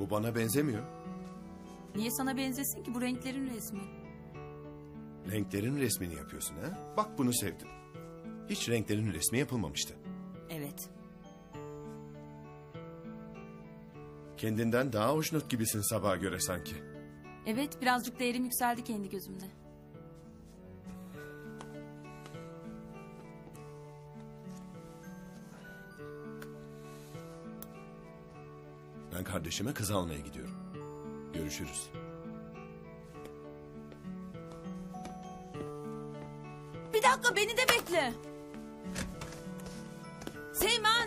Bu bana benzemiyor. Niye sana benzesin ki, bu renklerin resmi? Renklerin resmini yapıyorsun ha? Bak bunu sevdim. Hiç renklerin resmi yapılmamıştı. Evet. Kendinden daha hoşnut gibisin Sabah'a göre sanki. Evet, birazcık değerim yükseldi kendi gözümde. Ben kardeşime kız almaya gidiyorum. Görüşürüz. Bir dakika, beni de bekle. Seymen.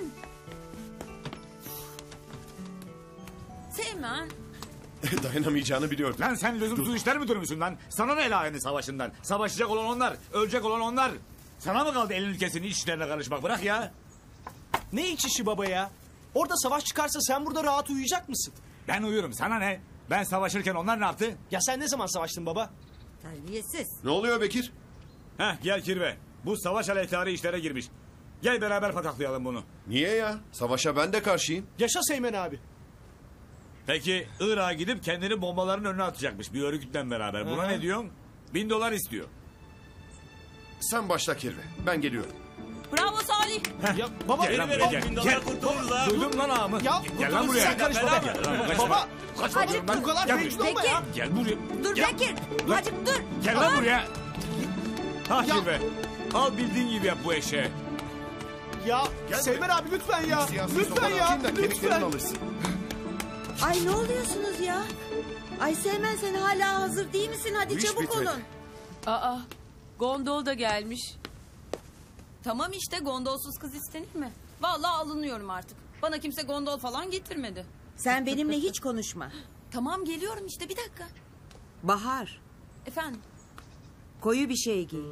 Seymen. Dayanamayacağını biliyordum. Lan sen lüzumsuz işler mi durmuşsun lan? Sana ne el savaşından? Savaşacak olan onlar, ölecek olan onlar. Sana mı kaldı elin ülkesinin iç işlerine karışmak? Bırak ya. Ne iç işi baba ya? Orada savaş çıkarsa sen burada rahat uyuyacak mısın? Ben uyurum, sana ne? Ben savaşırken onlar ne yaptı? Ya sen ne zaman savaştın baba? Terbiyesiz. Ne oluyor Bekir? Heh, gel Kirve. Bu savaş aleyhtarı işlere girmiş. Gel beraber pataklayalım bunu. Niye ya? Savaşa ben de karşıyım. Yaşa Seymen abi. Peki Irak'a gidip kendini bombaların önüne atacakmış bir örgütle beraber. Buna Aha. ne diyorsun? $1000 istiyor. Sen başla Kirve. Ben geliyorum. Bravo Salih. Ya baba Gel lan buraya gel. Gel. Duydun lan ağamı. Ya Gel lan buraya. sen karışma. Gel lan, kaçma. Baba Kaçma Hadi, diyorum lan. bu kadar Gel bencil buraya. olma ya. Gel buraya. Dur Gel. Bekir. Lan. Hacık dur. Gel lan buraya. Ha Ya. Kirve. Al bildiğin gibi yap bu eşeği. Ya Gel Seymen abi lütfen ya. Siyasi Lütfen sopadan ya. atayım da kemiklerini Lütfen. alırsın. Ay ne oluyorsunuz ya? Ay Seymen sen hala hazır değil misin? Hadi Bu iş çabuk bitmedi. olun. Aa, gondol da gelmiş. Tamam işte, gondolsuz kız istenir mi? Vallahi alınıyorum artık. Bana kimse gondol falan getirmedi. Sen benimle hiç konuşma. Tamam, geliyorum işte, bir dakika. Bahar, Efendim? koyu bir şey giy.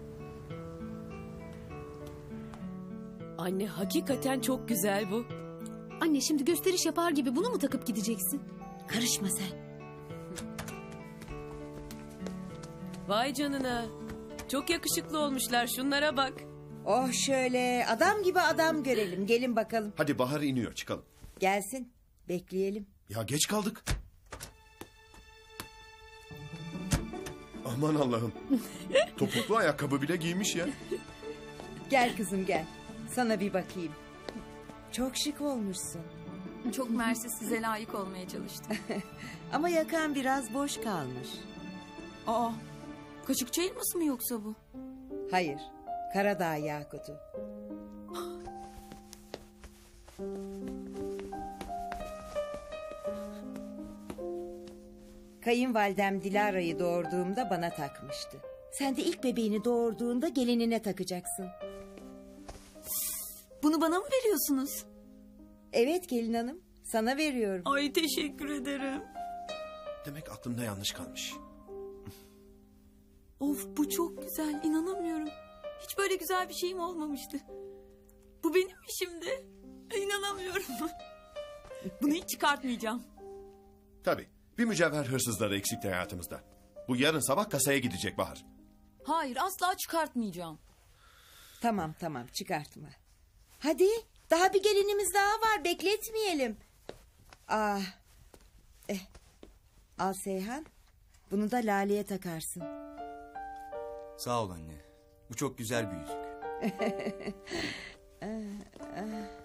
Anne hakikaten çok güzel bu. Anne şimdi gösteriş yapar gibi bunu mu takıp gideceksin? Karışma sen. Vay canına. Çok yakışıklı olmuşlar, şunlara bak. Oh şöyle adam gibi adam görelim. Gelin bakalım. Hadi Bahar iniyor, çıkalım. Gelsin. Bekleyelim. Ya geç kaldık. Aman Allah'ım. Topuklu ayakkabı bile giymiş ya. Gel kızım gel. Sana bir bakayım. Çok şık olmuşsun. Çok mersi, size layık olmaya çalıştım. Ama yakan biraz boş kalmış. Aa, kaşıkçı elması mı yoksa bu? Hayır. Karadağ yakutu. Kayınvalidem Dilara'yı doğurduğumda bana takmıştı. Sen de ilk bebeğini doğurduğunda gelinine takacaksın. Bunu bana mı veriyorsunuz? Evet gelin hanım. Sana veriyorum. Ay teşekkür ederim. Demek aklımda yanlış kalmış. Of, bu çok güzel, inanamıyorum. Hiç böyle güzel bir şeyim olmamıştı. Bu benim mi şimdi? İnanamıyorum. Bunu hiç çıkartmayacağım. Tabii. Bir mücevher hırsızları eksikti hayatımızda. Bu yarın sabah kasaya gidecek Bahar. Hayır, asla çıkartmayacağım. Tamam tamam çıkartma. Hadi daha bir gelinimiz daha var bekletmeyelim. Ah. Al Seyhan. Bunu da Lale'ye takarsın. Sağ ol anne. Bu çok güzel bir yüzük.